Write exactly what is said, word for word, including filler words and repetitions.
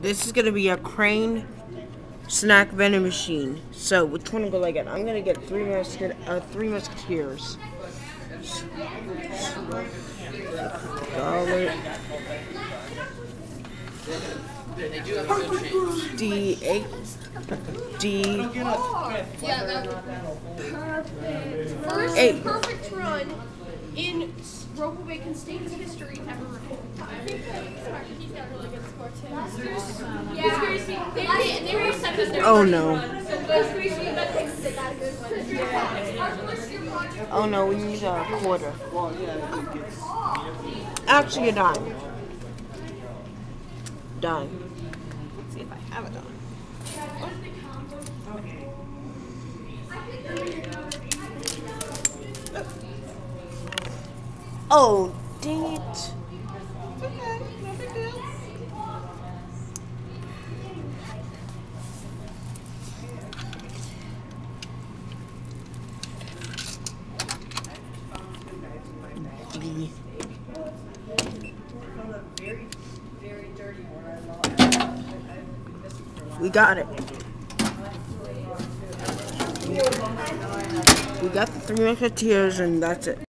this is gonna be a Crane snack vending machine. So which one will I get? I'm gonna get three musket, uh, three musketeers. Dollar. D eight. D. Yeah, that perfect. First Eight. perfect run in Robo Bacon State's history ever. I think he's got a really good score too. Yeah, seriously, they did. They were second there. Oh no. Yeah. Oh no, we need a quarter. Actually, a dime. Dime. Let's see if I have a dime. Oh, dang it. It's okay, no big deal. D. We got it. We got the three musketeers, and that's it.